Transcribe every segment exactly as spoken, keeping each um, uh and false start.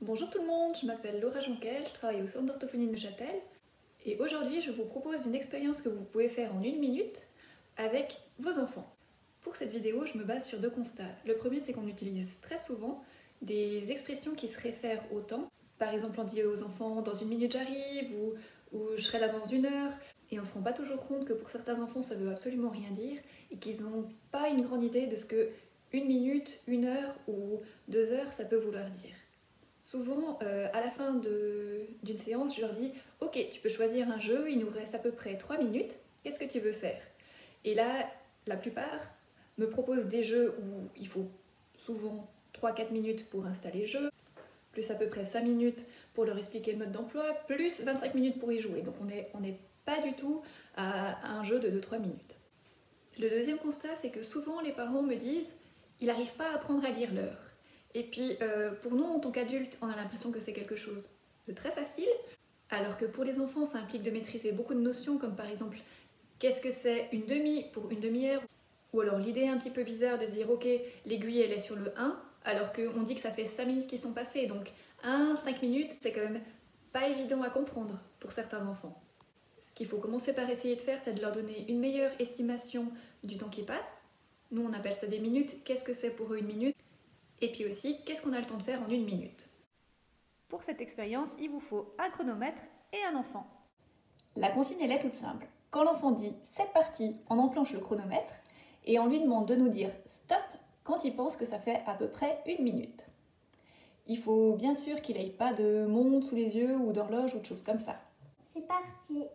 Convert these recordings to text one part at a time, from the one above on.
Bonjour tout le monde, je m'appelle Laura Jonquel, je travaille au centre d'orthophonie de Neuchâtel et aujourd'hui je vous propose une expérience que vous pouvez faire en une minute avec vos enfants. Pour cette vidéo, je me base sur deux constats. Le premier, c'est qu'on utilise très souvent des expressions qui se réfèrent au temps. Par exemple, on dit aux enfants « dans une minute j'arrive » ou, ou « je serai là dans une heure ». Et on ne se rend pas toujours compte que pour certains enfants, ça veut absolument rien dire et qu'ils n'ont pas une grande idée de ce que une minute, une heure ou deux heures, ça peut vouloir dire. Souvent, euh, à la fin d'une séance, je leur dis « Ok, tu peux choisir un jeu, il nous reste à peu près trois minutes, qu'est-ce que tu veux faire ?» Et là, la plupart me proposent des jeux où il faut souvent trois à quatre minutes pour installer le jeu, plus à peu près cinq minutes pour leur expliquer le mode d'emploi, plus vingt-cinq minutes pour y jouer. Donc on n'est on est pas du tout à un jeu de deux à trois minutes. Le deuxième constat, c'est que souvent les parents me disent « Il n'arrive pas à apprendre à lire l'heure ». Et puis euh, pour nous, en tant qu'adultes, on a l'impression que c'est quelque chose de très facile, alors que pour les enfants, ça implique de maîtriser beaucoup de notions, comme par exemple qu'est-ce que c'est une demi pour une demi-heure, ou alors l'idée un petit peu bizarre de se dire ok, l'aiguille elle est sur le un, alors qu'on dit que ça fait cinq minutes qui sont passées, donc un, cinq minutes, c'est quand même pas évident à comprendre pour certains enfants. Ce qu'il faut commencer par essayer de faire, c'est de leur donner une meilleure estimation du temps qui passe. Nous on appelle ça des minutes, qu'est-ce que c'est pour eux une minute? Et puis aussi, qu'est-ce qu'on a le temps de faire en une minute? Pour cette expérience, il vous faut un chronomètre et un enfant. La consigne, elle est toute simple. Quand l'enfant dit « c'est parti », on enclenche le chronomètre et on lui demande de nous dire « stop » quand il pense que ça fait à peu près une minute. Il faut bien sûr qu'il n'ait pas de montre sous les yeux ou d'horloge ou de choses comme ça. C'est parti.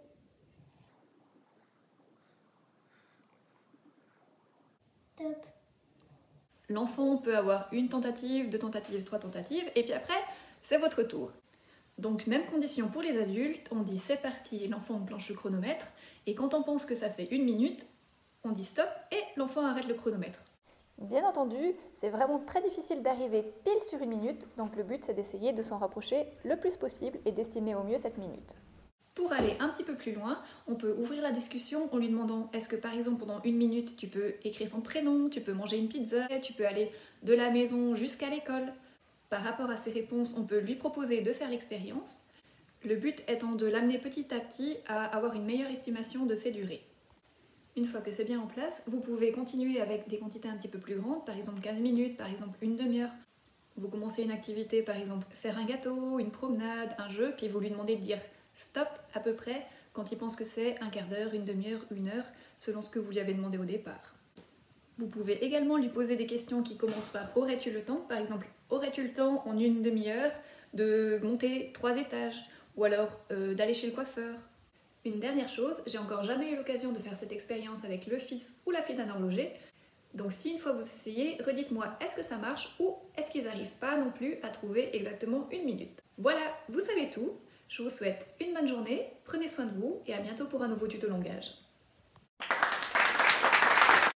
Stop. L'enfant peut avoir une tentative, deux tentatives, trois tentatives, et puis après, c'est votre tour. Donc même condition pour les adultes, on dit c'est parti, l'enfant enclenche le chronomètre, et quand on pense que ça fait une minute, on dit stop et l'enfant arrête le chronomètre. Bien entendu, c'est vraiment très difficile d'arriver pile sur une minute, donc le but c'est d'essayer de s'en rapprocher le plus possible et d'estimer au mieux cette minute. Pour aller un petit peu plus loin, on peut ouvrir la discussion en lui demandant est-ce que par exemple pendant une minute tu peux écrire ton prénom, tu peux manger une pizza, tu peux aller de la maison jusqu'à l'école. Par rapport à ces réponses, on peut lui proposer de faire l'expérience, le but étant de l'amener petit à petit à avoir une meilleure estimation de ses durées. Une fois que c'est bien en place, vous pouvez continuer avec des quantités un petit peu plus grandes, par exemple quinze minutes, par exemple une demi-heure. Vous commencez une activité, par exemple faire un gâteau, une promenade, un jeu, puis vous lui demandez de dire stop à peu près quand il pense que c'est un quart d'heure, une demi-heure, une heure, selon ce que vous lui avez demandé au départ. Vous pouvez également lui poser des questions qui commencent par « aurais-tu le temps ?» Par exemple, « aurais-tu le temps en une demi-heure de monter trois étages ?» Ou alors euh, d'aller chez le coiffeur. Une dernière chose, j'ai encore jamais eu l'occasion de faire cette expérience avec le fils ou la fille d'un horloger, donc si une fois vous essayez, redites-moi est-ce que ça marche ou est-ce qu'ils n'arrivent pas non plus à trouver exactement une minute. Voilà, vous savez tout, je vous souhaite une bonne journée, prenez soin de vous et à bientôt pour un nouveau tuto langage.